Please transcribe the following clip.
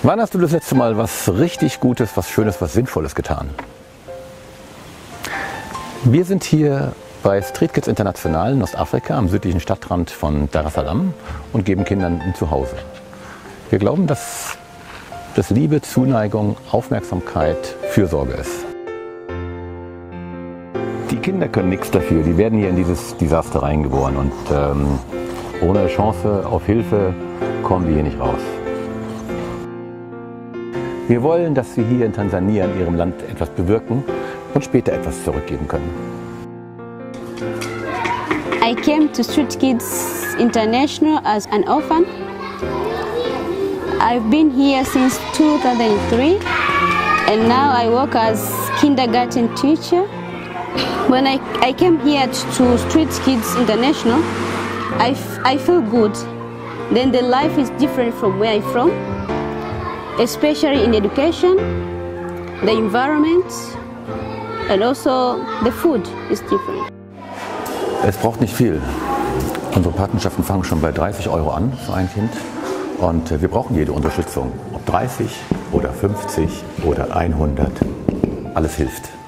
Wann hast du das letzte Mal was richtig Gutes, was Schönes, was Sinnvolles getan? Wir sind hier bei Street Kids International in Ostafrika am südlichen Stadtrand von Dar es Salaam und geben Kindern ein Zuhause. Wir glauben, dass das Liebe, Zuneigung, Aufmerksamkeit, Fürsorge ist. Die Kinder können nichts dafür, die werden hier in dieses Desaster reingeboren und ohne Chance auf Hilfe kommen die hier nicht raus. Wir wollen, dass sie hier in Tansania, in ihrem Land, etwas bewirken und später etwas zurückgeben können. I came to Street Kids International as an orphan. I've been here since 2003 and now I work as kindergarten teacher. When I came here to Street Kids International, I feel good. Then the life is different from where I'm from, especially in education, the environment, and also the food is different. Es braucht nicht viel. Unsere Patenschaften fangen schon bei 30 € an für ein Kind und wir brauchen jede Unterstützung. Ob 30 oder 50 oder 100, alles hilft.